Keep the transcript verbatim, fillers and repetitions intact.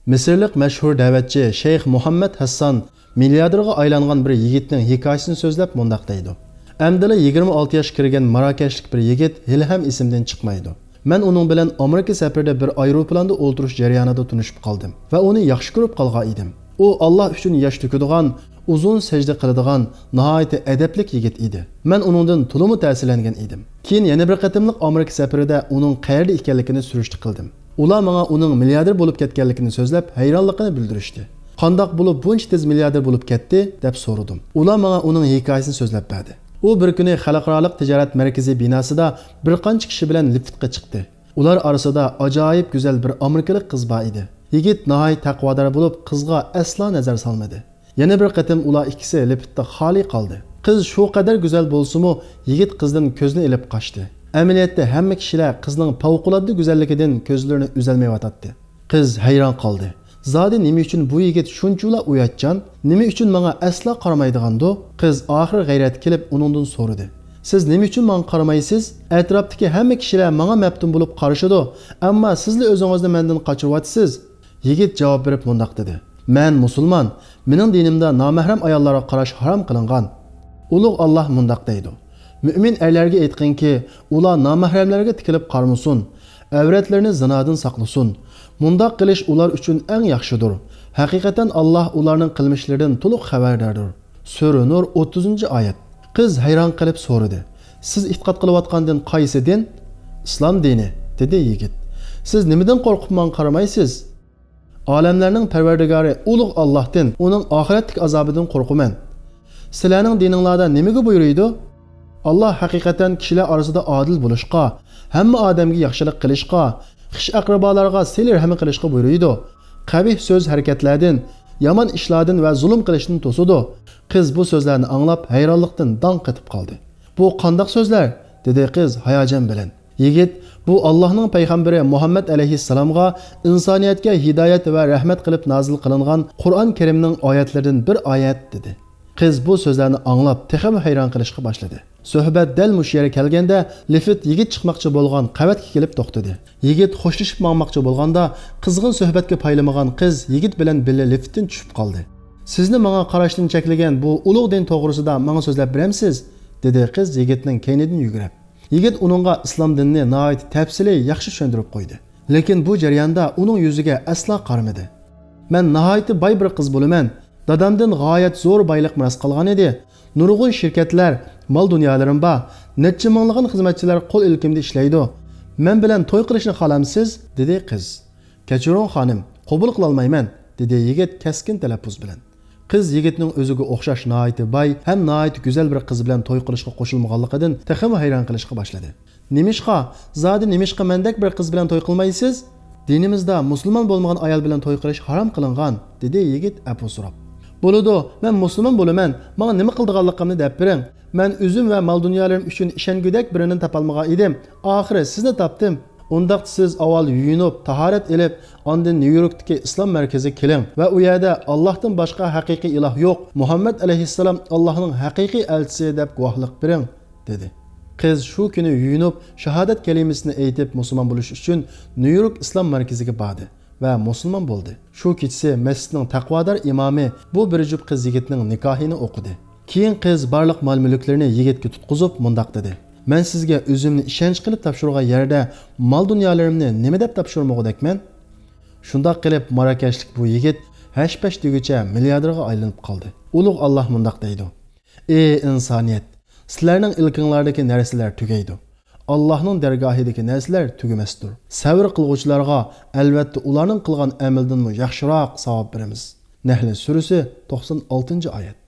Misrlik mashhur da'vatchi Sheyx Muhammad Hassan milliarderga aylangan bir yigitning hikoyasini so'zlab mundaq deydi. Amdila yigirma olti yosh kirgan Marokashlik bir yigit hali ham esimdan chiqmaydi. Men uning bilan Amerika safarida bir aeroplanda o'ltirish jarayonida tunishib qoldim va uni yaxshi ko'rib qolgan edim. U Alloh uchun yosh to'kadigan, uzun sajda qiladigan, nihoyat adablik yigit edi. Men uningdan to'liq ta'sirlangan edim. Keyin yana bir qatimliq Amerika safarida uning qayerda ekanligini surishti qildim. Ular menga uning milliarder bo'lib ketganligini so'zlab hayronligini bildirishdi. Qandoq bo'lib buncha tez milliarder bo'lib ketdi deb so'radim. Ular menga uning hikoyasini so'zlab berdi. U bir kuni xalqaro tijorat markazi binosida bir qancha kishi bilan liftga chiqdi. Ular orasida ajoyib go'zal bir amerikalik qiz bor edi. Yigit nihoyat taqvodor bo'lib qizga aslo nazar solmadi. Yana bir qatim ular ikkisi liftda xoli qoldi. Qiz shu qadar go'zal bo'lsa-mu, yigit qizdan ko'zini ilib qochdi. Amaliyotda hamma kishilar qizning favqulodda go'zalligidan ko'zlarini uzalmayotdi. Qiz hayron qoldi. Zodi nima uchun bu yigit shunchula uyatchan, nima uchun menga aslo qaramaydigando? Qiz oxir g'ayrat kelib uningdan so'radi. Siz nima uchun menga qaramaysiz? Atrofdagi hamma kishilar menga maftun bo'lib qarashadi, ammo sizlar o'zingizni mendan qochiryapsiz. Yigit javob berib mundaq dedi. Men musulmon, mening dinimda nomahram ayollarga qarash harom qilingan. Ulug' Alloh mundaq deydi. Mümin erlarga aytqinki, ular nomahramlarga tikilib qarmasin, avratlarini zinodan saqlasin. Mundaq qilish ular uchun eng yaxshidir. Haqiqatan Alloh ularning qilmishlaridan to'liq xabardardir. Sura Nur o'ttizinchi oyat. Qiz hayron qilib so'radi. Siz e'tiqod qilayotgandan qaysi din? Islom dini, dedi yigit. Siz nimadan qo'rqib men qaramaysiz? Olamlarning Parvardigori ulug' Allohdan, uning oxiratlik azobidan qo'rqaman. Sizlarning dininglarda nimaga buyuruydi? Allah haqiqatan kishilar orasida adil bo'lishqa, hamma odamga yaxshilik qilishqa, xish aqrabolarga sil-rahmi qilishqa buyuruydi. Qabih so'z harakatlardan, yomon ishlardan va zulm qilishdan to'sidi. Qiz bu so'zlarni anglab hayronlikdan dong qetib qoldi. Bu qanday so'zlar? dedi qiz hayajon bilan. Yigit, bu Allohning payg'ambari Muhammad alayhissalomga insoniyatga hidoyat va rahmat qilib nozil qilingan Qur'on Karimning oyatlaridan bir oyat dedi. Qiz bu so'zlarni anglab texam hayron qilishga boshladi. Suhbat dal mush yerga kelganda lift yigit chiqmoqchi bo'lgan qavatga kelib to'xtadi. Yigit xo'shlashib mangmoqchi bo'lganda qizg'in suhbatga paylamagan qiz yigit bilan birga liftdan tushib qoldi. Sizni menga qarashdan cheklagan bu ulug' din to'g'risida menga so'zlab beramiz? dedi qiz yigitning keynidan yugurib. Yigit uningga islom dinini nihoyat tafsiliy yaxshi tushuntirib qo'ydi. Lekin bu jarayonda uning yuziga aslo qaramadi. Men nihoyat boy bir qiz bo'laman. Dadamdan g'oyat zo'r boylik miras qilgan edi. Nurg'un shirkatlar, mol dunyolarim bor. Necha minglagan xizmatchilar qo'l ilkimda ishlaydi. Men bilan to'y qilishni xohlamsiz? dedi qiz. Kechiring xonim, qabul qila olmayman, dedi yigit keskin talaffuz bilan. Qiz yigitning o'ziga o'xshash nihoyat boy ham nihoyat go'zal bir qiz bilan to'y qilishga qo'shilmaganligidan taxim hayron qilishga boshladi. Nimishqa, zodi nimishqa mendek bir qiz bilan to'y qilmaysiz? Dinimizda musulmon bo'lmagan ayol bilan to'y qilish harom qilingan, dedi yigit apu so'rab. Bo'ladi, men musulmon bo'laman, menga nima qildiganligimni deb bering. Men o'zim va mol dunyolarim uchun ishongudak birini topolmagan edim. Oxiri sizni topdim. Undaq siz avval yuyinib, tahorat elib, ondan New Yorkdagi islom markaziga keling va u yerda Allohdan boshqa haqiqiy iloh yo'q, Muhammad alayhissalom Allohning haqiqiy elchisi deb guvohlik bering, dedi. Qiz shu kuni yuyinib, shahodat kalimasini aytib musulmon bo'lish uchun New York islom markaziga bordi va musulmon bo'ldi. Shu kechasi masjidning taqvodor imomi bu bir jup qiz yigitning nikohini o'qidi. Keyin qiz barliq mol-mulklarini yigitga tutqizib mundaq dedi. Men sizga o'zimni ishonch qilib topshirgan yerda mol dunyolarimni nima deb topshirmoqdakman? Shundoq qilib Marokashlik bu yigit hash-pash deguncha milliarderga aylanib qoldi. Ulug' Alloh mundaq deydi. Ey insoniyat, sizlarning ilkinglardagi narsalar tugaydi. Allohning dargohidagi narsalar tugamasdir. Sabr qilguvchilarga albatta ularning qilgan amaldan yaxshiroq savob beramiz. Nahl surasi to'qson oltinchi oyat.